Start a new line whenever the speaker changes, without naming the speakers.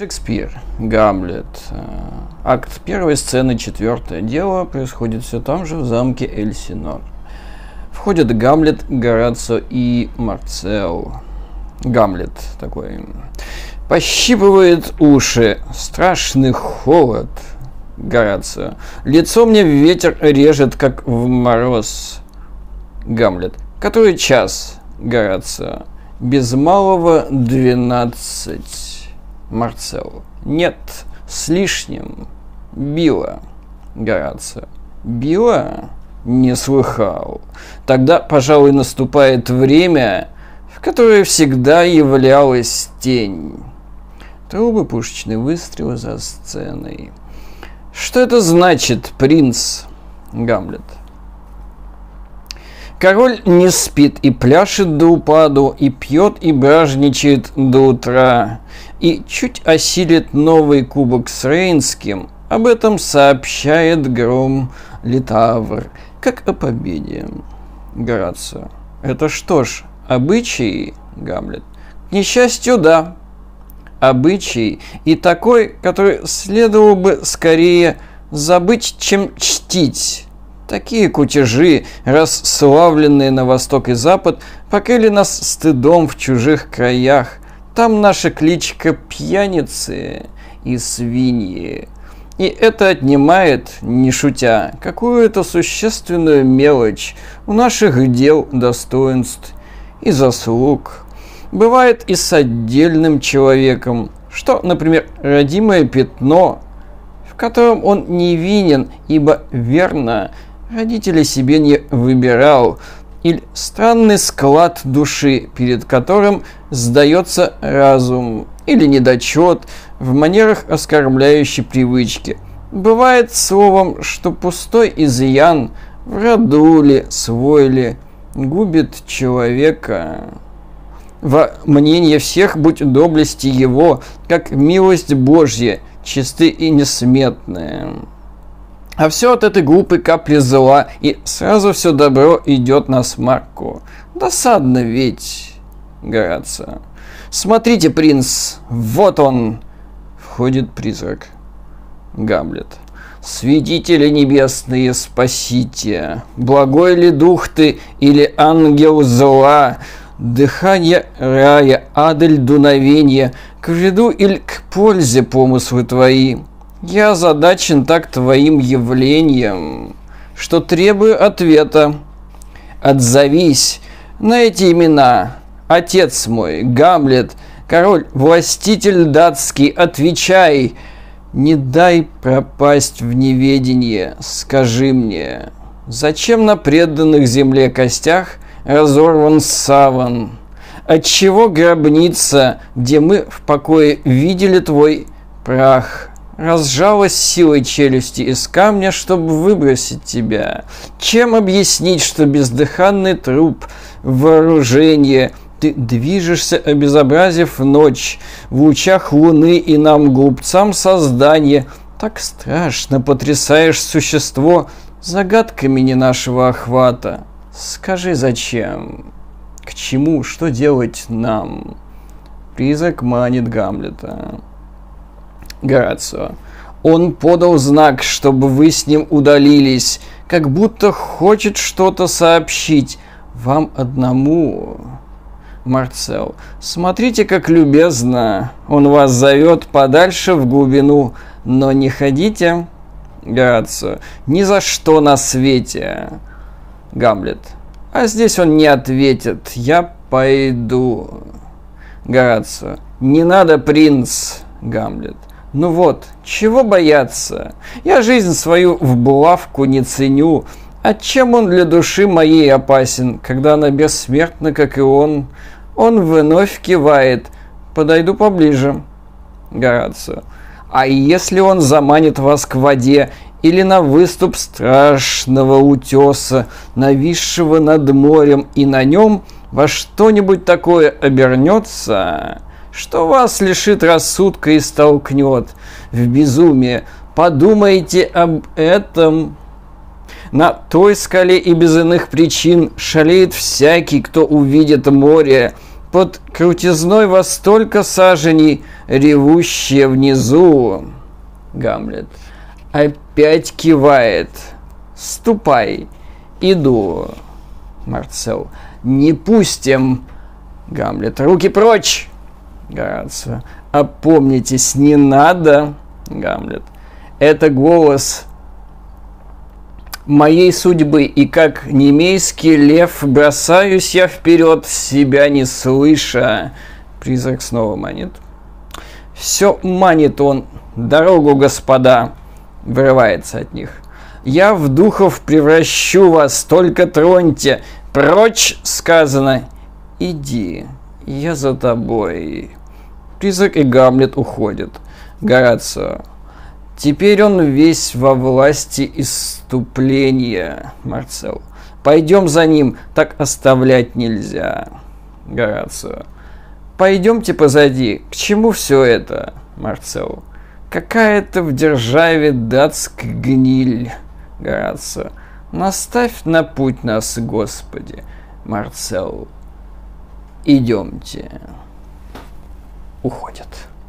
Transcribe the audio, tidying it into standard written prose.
Шекспир, Гамлет. Акт 1, сцена 4. Дело происходит все там же, в замке Эльсинор. Входят Гамлет, Горацио и Марцел. Гамлет такой. Пощипывает уши. Страшный холод. Горацио. Лицо мне ветер режет, как в мороз. Гамлет. Который час? Горацио. Без малого 12. Марцел. Нет, с лишним. Била. Горацио. Била? Не слыхал. Тогда, пожалуй, наступает время, в которое всегда являлась тень. Трубы, пушечные выстрелы за сценой. Что это значит, принц? Гамлет. Король не спит и пляшет до упаду, и пьет и бражничает до утра, и чуть осилит новый кубок с Рейнским. Об этом сообщает гром Литавр, как о победе. Горацио. Это что ж, обычай? Гамлет. К несчастью, да. Обычай, и такой, который следовало бы скорее забыть, чем чтить. Такие кутежи, расславленные на восток и запад, покрыли нас стыдом в чужих краях. Там наша кличка пьяницы и свиньи. И это отнимает, не шутя, какую-то существенную мелочь у наших дел, достоинств и заслуг. Бывает и с отдельным человеком, что, например, родимое пятно, в котором он невинен, ибо верно родители себе не выбирал, или странный склад души, перед которым сдается разум, или недочет в манерах оскорбляющей привычки. Бывает словом, что пустой изъян в роду ли, свой ли, губит человека. Во мнение всех будь доблести его, как милость Божья, чисты и несметные. А все от этой глупой капли зла, и сразу все добро идет на смарку. Досадно ведь, Горацио. Смотрите, принц, вот он. Входит призрак. Гамлет. Свидетели небесные, спасите. Благой ли дух ты или ангел зла? Дыхание рая, адель дуновенья, к вреду или к пользе помыслы твои? Я озадачен так твоим явлением, что требую ответа. Отзовись на эти имена. Отец мой, Гамлет, король, властитель датский, отвечай. Не дай пропасть в неведение. Скажи мне, зачем на преданных земле костях разорван саван? Отчего гробница, где мы в покое видели твой прах, разжалась силой челюсти из камня, чтобы выбросить тебя? Чем объяснить, что бездыханный труп, вооружение, ты движешься, обезобразив ночь, в лучах луны, и нам, глупцам, создание, так страшно потрясаешь существо загадками не нашего охвата? Скажи, зачем? К чему? Что делать нам? Призрак манит Гамлета. Горацио. Он подал знак, чтобы вы с ним удалились, как будто хочет что-то сообщить вам одному. Марцел. Смотрите, как любезно он вас зовет подальше в глубину, но не ходите. Горацио. Ни за что на свете. Гамлет. А здесь он не ответит. Я пойду. Горацио. Не надо, принц. Гамлет. Ну вот, чего бояться? Я жизнь свою в булавку не ценю. А чем он для души моей опасен, когда она бессмертна, как и он? Он вновь кивает. Подойду поближе. Горацио. А если он заманит вас к воде или на выступ страшного утеса, нависшего над морем, и на нем во что-нибудь такое обернется, что вас лишит рассудка и столкнет в безумие? Подумайте об этом. На той скале и без иных причин шалеет всякий, кто увидит море. Под крутизной во столько саженей, ревущие внизу. Гамлет. Опять кивает. Ступай, иду. Марцел. Не пустим. Гамлет. Руки прочь. Горацио. Опомнитесь, не надо. Гамлет. Это голос моей судьбы, и как немейский лев бросаюсь я вперед, себя не слыша. Призрак снова манит. Все манит он. Дорогу, господа. Вырывается от них. Я в духов превращу вас, только троньте. Прочь, сказано. Иди, я за тобой. Призрак и Гамлет уходят. Горацио. Теперь он весь во власти исступления. Марцел. Пойдем за ним, так оставлять нельзя. Горацио. Пойдемте позади. К чему все это? Марцел. Какая-то в державе датская гниль. Горацио. Наставь на путь нас, Господи. Марцел. Идемте. Уходят.